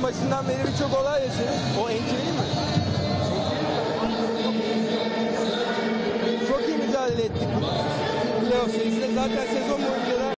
başından beri birçok olay yaşadık. O NTV mi? Çok iyi mücadele ettik playoff serisinde. Zaten sezon boyunca da